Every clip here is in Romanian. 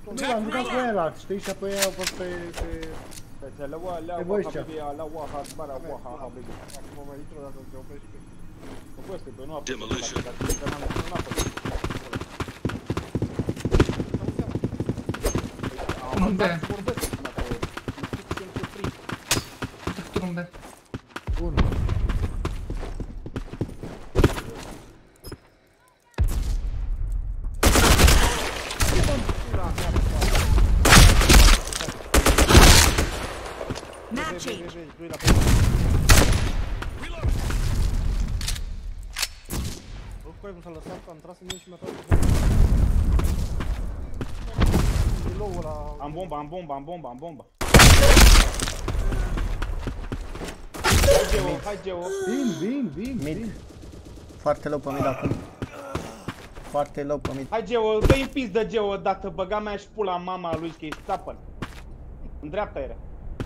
Nu, am jucat cu ăla, știi, și apoi au fost pe... pe voice. Demolition. Un B. Un B. Bun. Cum s-a lăsat, am tras în mine și mi-a tras low-ul ăla. Am bomba. Hai Geo. Vin. Foarte low pe mid acum. Foarte low pe mid. Hai Geo, dă-i în pizdă Geo odată, băga mea și pula mama lui că e stapăn. În dreapta era.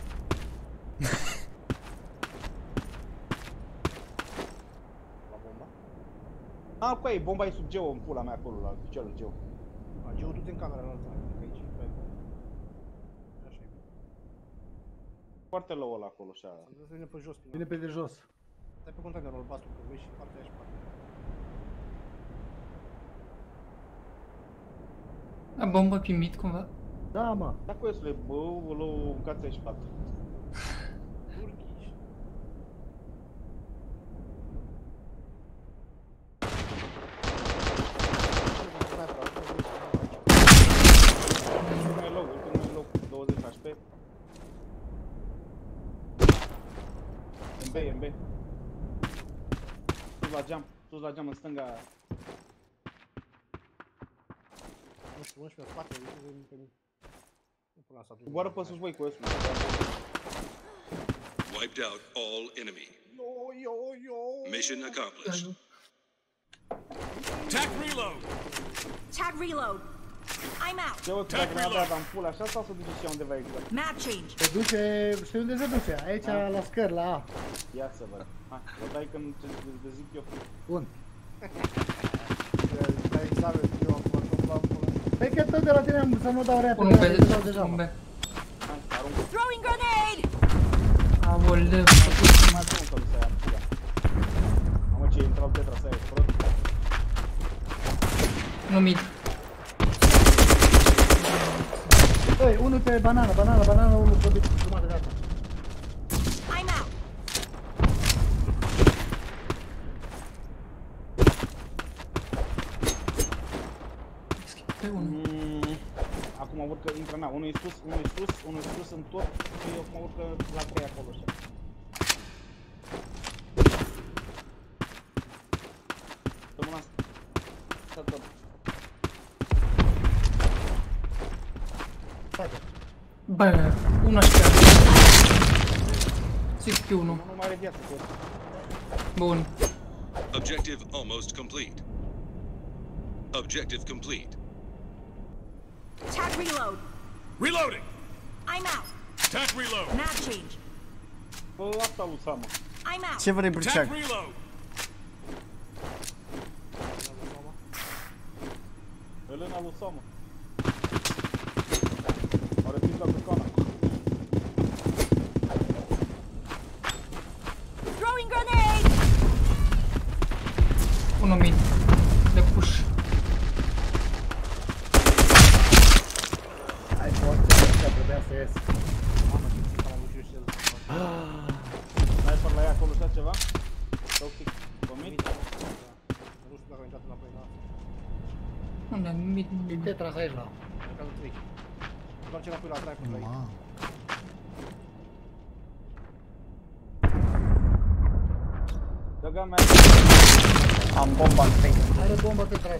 Ah, cu ei, bomba e sub Geo în pula mea acolo, la piciorul Geo. Geo, du-te în camera la altă, aici, pe aici. Așa e. Foarte low ăla acolo, așa. Să vină pe jos. Vine pe de jos. Stai pe containerul albastru, că vezi și partea aia și partea aia. A bomba pe mid cumva? Da, mă. Da, cu iesule, bă, în cața și patru. MB. Sus la geam în stânga. Nu știu, 11 spate, uite pe mine. Coboară pe sus voi cu ăsul. Wiped out all enemy. Mission accomplished. Tag reload. I'm out. Ce o dacă n-a dat în pula așa sau să duce și undeva exact? Map change. Se duce, știi unde se duce? Aici la scări, la A. Ia să văd. Hai, o dai când te zic eu. Bun. Dai examen eu acum, tot la pula. Păi că tot de la tine să nu dau repede. Un B. Hai, arunc. Throwing grenade. Aoleu. Mai bun că nu se ia în pula. Mamă, ce intrau tetra să ia, frăt. Nu mid. Băi, unul pe banană, unul pe jumătate de asta. I'm out. Acum urcă, intră, na, unul e sus în tot și acum urcă la 3 acolo așa. Rămân asta tot. Bă, unul așa. Zic pe unul. Nu mai are viață cu ăsta. Bun. Objective almost complete. Objective complete. Tag reload. Reloading. I'm out. Tag reload. Map change. Bă, asta lui Sama. I'm out. Ce vrei, Briceag? Tag reload. Elena lui Sama. Are pizza cu cana. Throwing grenade. Unul mid. De push. Hai, foarte, așa trebuia să ies. Mamă, ce ți-am avut eu și el. Sniper la ea acolo așa ceva? Toxic. Pomit? Nu știu dacă a intrat înapoi în asta. Unde? Mid. E tetras aici la. În cazul 3. Doar ce înapoi la sniper la ei. Dăga mea. Am bomba în face. Are bomba tetras.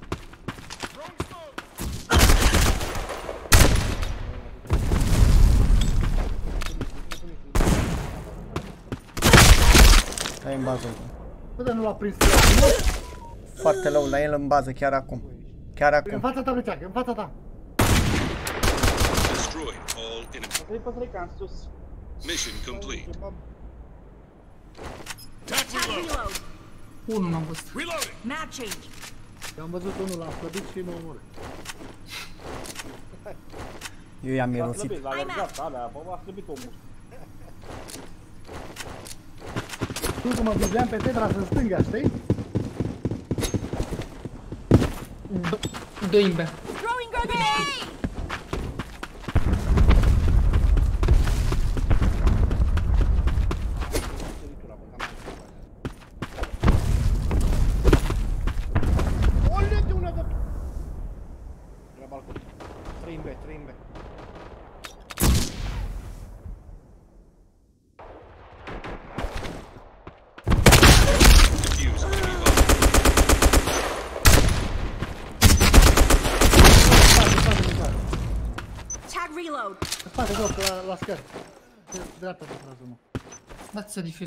Stai în bază. Bă, dar nu l-a prins. Foarte low la el în bază, chiar acum. Chiar În acum. fața ta, Briceag, în fața ta. Destroy all enemy. Pe 3 ca în sus. Mission complete. Tag Tag reload. reload. Unul n-am văzut. Reloading. Map change. Eu am văzut unul, l-am slăbit și m-a omorât. Eu i-am L-a mirosit. slăbit, l-a alergat, alea, bă, a slăbit omul. Tu că mă vizeam pe Tedra în stânga, știi? Doi în B. Throwing grenade! Ole, de una de... La balcon. 3 în B, 3 în B. Defuse enemy bomb. Tag reload. În spate, jos, la scări. Pe dreapta, pe frază, mă. Dați-să difuz.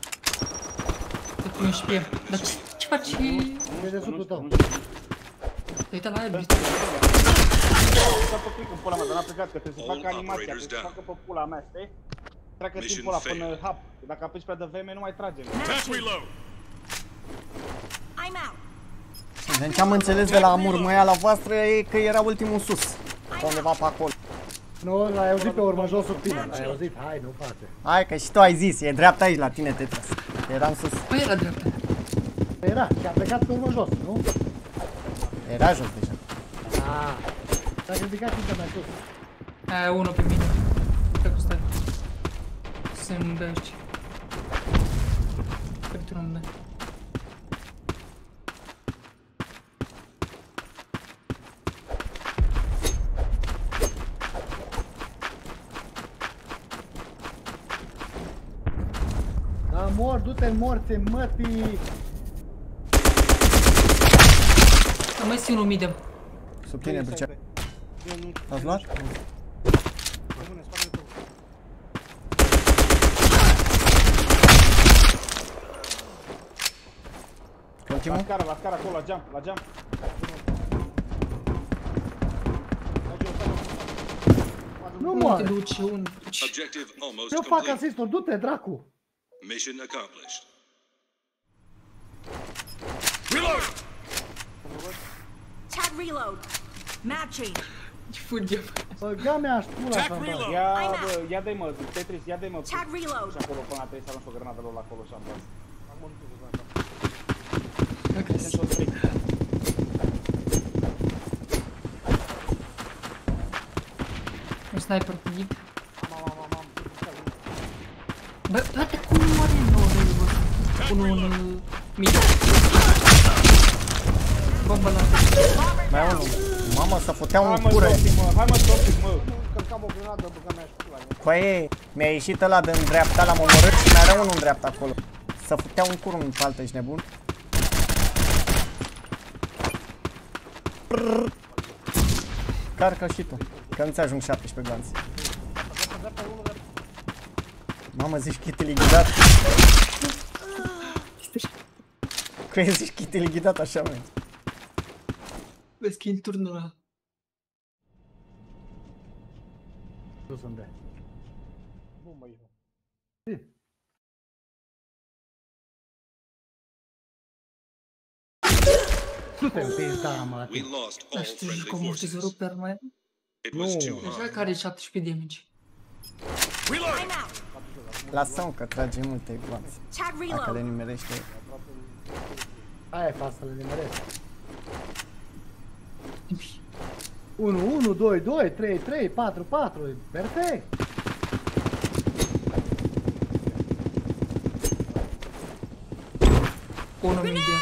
Să pun și pe el. Dar ce faci? E de sudul tău. Te-ai uitat la aia, S-a făcut în pula mea, dar n-a plecat, că trebuie să facă animația, trebuie să facă pe pula mea, știi? Treacă timpul ăla până hap. Dacă apeși prea devreme, nu mai tragem. Attack reload. I'm out. Din ce am înțeles de la murmăiala voastră e că era ultimul sus. Undeva pe acolo. Nu, l-ai auzit pe urmă jos sub tine. L-ai auzit? Hai, nu face. Hai că și tu ai zis, e dreapta aici la tine, Tetras. Eram sus. Păi era dreapta. Era, și a plecat pe urmă jos, nu? Era jos deja. Aaa. S-a ridicat și mai sus. Aia, unul pe mine. Pe costat. Sunt B aici. Capitulul în B. Da, mor, du-te în morțe, mătii! Am mai țin un medium. Sub tine, Bricea. L-ați luat? Rămâne, spatele tău. Continuă? La scara acolo, la geam, la geam. Nu Unde moare! te duci? Unde te duci? Objective almost Eu fac complete. asistul, du-te, dracu! Mission accomplished. Reload. Tag reload. Map change. Ce fugi? Băga mea aș pula Attack asta, bă. reload. Ia, bă, ia dai mă, Tetris, ia dai mă. Tag reload. Și acolo până trebuie să arunci o granadă lor acolo și am băt. Am mult de asta. Un sniper cu ghid. Bă, toate cum moare nouă, bă. Unul în medium. Bomba la Mai e unul. Mamă, să făteau Hai în mă, cură. Topic, mă, hai mă, Topic, mă. Călcam o granadă, băga mea și pula mea. Coaie, mi-a ieșit ăla din dreapta, l-am omorât și mai era unul în dreapta acolo. Să făteau în cură în altă, ești nebun? Carcă și tu, că nu-ți ajung 17 glanțe. Mamă, zici chit lichidat. Coaie, zici chit lichidat, așa merge. Vezi că e în turnul ăla. Sus unde? Bun, băi. Du-te în pizda, mă. We lost all Dar știi friendly cum amortizorul forces. permanent? It was too Deja hard. care 17 damage. Reload. I'm out. Lasă-mă că trage multe glanțe. Tag Dacă le reload. nimerește. Aia e fac să le nimeresc. 1, 1, 2, 2, 3, 3, 4, 4, e perfect! Unul medium.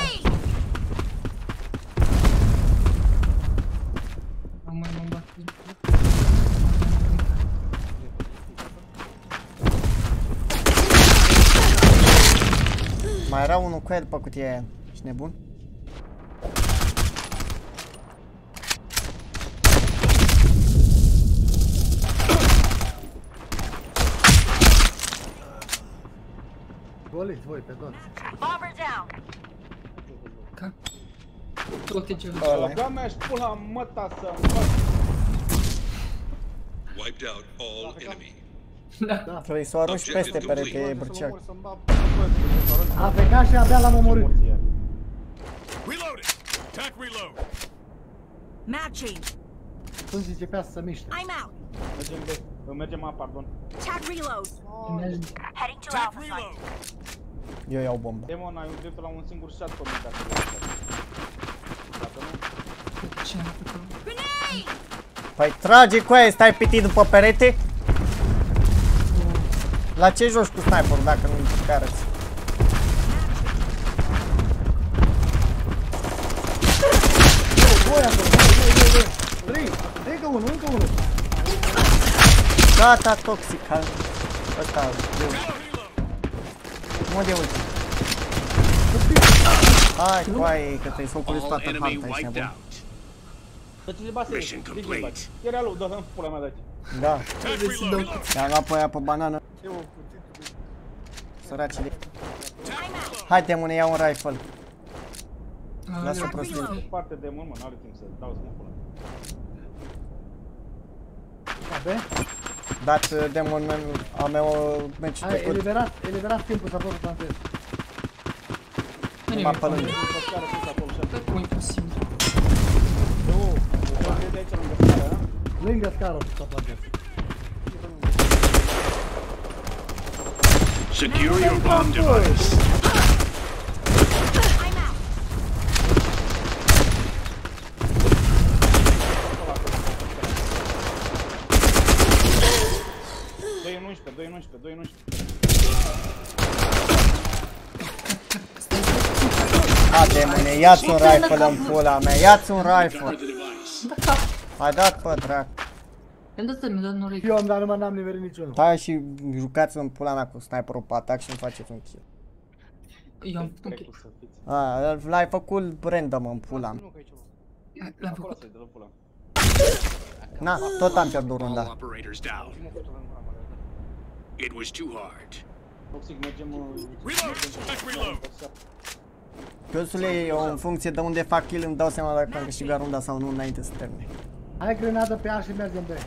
Am mai mă bat. Mai era unul cu el pe cutia aia. Ești nebun? Goliți voi pe toți. Bomber down. Ca? Toate ce Ăla e. Băga mea și pula măta să-mi fac. Wiped out all enemy. Da. Trebuie să o arunci peste perete, Brceac. Să-mi bag. A plecat și abia l-am omorât. Reloading. Attack reload. Map change. atunci începea să se miște. I'm out. Mergem B. Mergem A, pardon. Tag reload. Heading to Tag Alpha site. reload. Eu iau bomba. Demon, ai dreptul la un singur shot pe mine dacă vrei. Dacă nu, Ce am făcut? Grenade! Păi trage cu aia, stai pitit după perete? La ce joci cu sniper dacă nu îi arăți? Doi acolo, doi. Încă unul. Gata, toxic. Ăsta, eu. Unde e ultim? Hai, coaie, că te-ai făcut All toată enemy harta, ești wiped nebun. out. dă-ți-le base, Mission complete. Era lui, dă-l pula mea de aici. Da, Tag reload. i-am luat pe aia pe banană. Eu, Săracile. Tag reload. Hai, demone, ia un rifle. Lasă Tag prostii. reload. parte de mult, mă, n-are timp să dau smoke-ul ăla. Da, Dat demon a meu meci hai, trecut. eliberat timpul să pot plantez. Nu Numai pe lângă. Pe scară sus acolo, și atât. Cum e posibil? Nu, plantez de aici lângă scară, da? Lângă scară să plantez. Secure your bomb device. I'm out. Doi în 11. Ha, demone, ia-ți un rifle în pula mea, ia-ți un rifle. Recover the device. Hai dat pe drac. Mi-am dat mi-a dat noroc. Eu am, dar numai n-am nimerit niciunul. Hai și jucați în pula mea cu sniperul pe atac și îmi faceți un kill. Eu am făcut un kill. Trecut să fiți. L-ai făcut random în pula mea. Nu, că e ceva. L-am Acolo făcut. să-i dă pula. Na, tot am pierdut All runda. operators down. It was too hard. Toxic, mergem... Reload. Tag reload. Chiosule, eu în funcție de unde fac kill îmi dau seama dacă am câștigat runda sau nu înainte să termine. Hai grenadă pe A și mergem B.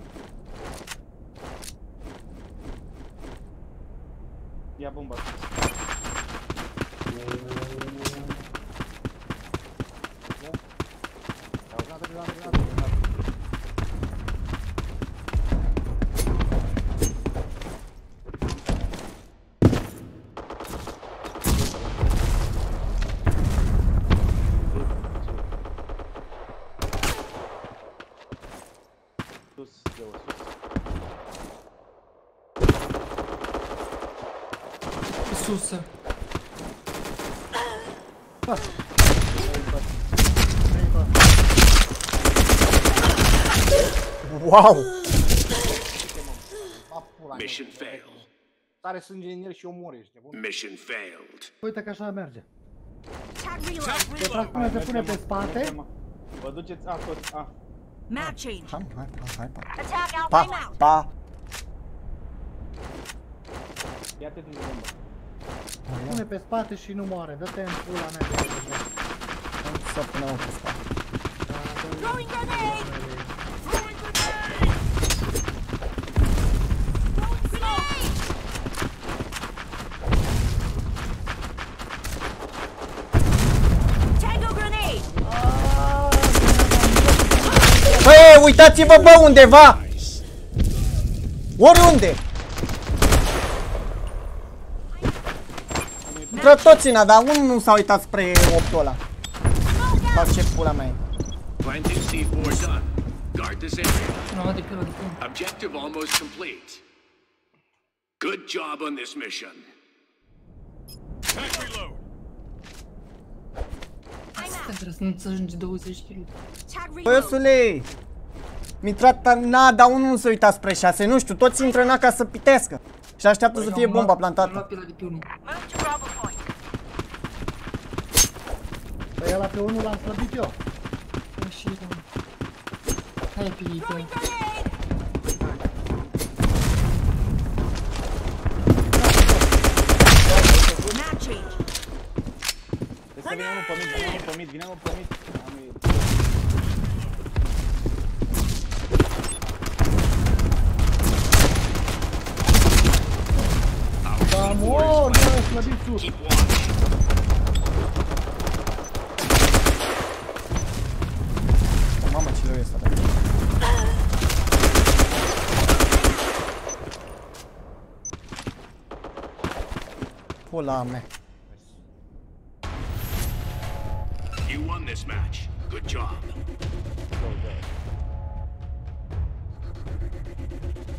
Ia bomba. Sus, Leo, sus. Sus. Wow! Mission failed. Tare sânge în el și omori, ești nebun. Mission failed. Uite că așa merge. Tag reload. Tag reload. Până se pune pe spate. Vă duceți A, toți A. Map change. Hai, pa. Attack Alpha. I'm Pa, out. pa. Ia-te din bomba. Pune pe spate și nu moare. Dă-te în pula mea. Să punem pe spate. Throwing grenade. Throwing grenade. Throwing grenade. Tango grenade. Băi, uitați-vă, bă, undeva! Oriunde! Intră toți în a, dar unul nu s-a uitat spre optul ăla. Fac ce pula mea e. Planting C4 done. Guard this area. Nu, de pe ăla, de pe ăla. Objective almost complete. Good job on this mission. Tag reload. I'm out. Trebuie să nu-ți ajunge 20 kg. Tag reload. Băiosule! Mi-intrat na, dar unul nu se uita spre 6, nu știu, toți intră în A ca să pitească. Și așteaptă să fie bomba Am plantată. luat pe ăla de pe unul. Move to Bravo point. Păi ăla pe unul l-am slăbit eu. Păi și da. Hai pe ei, pe Throwing ăla. grenade. Map change. Deci să vină unul pe mid, vine unul pe mid. Da, mor, mă, slăbit sus. Keep watch. Mamă, ce rău e ăsta. pula mea. You won this match. Good job. Go, go.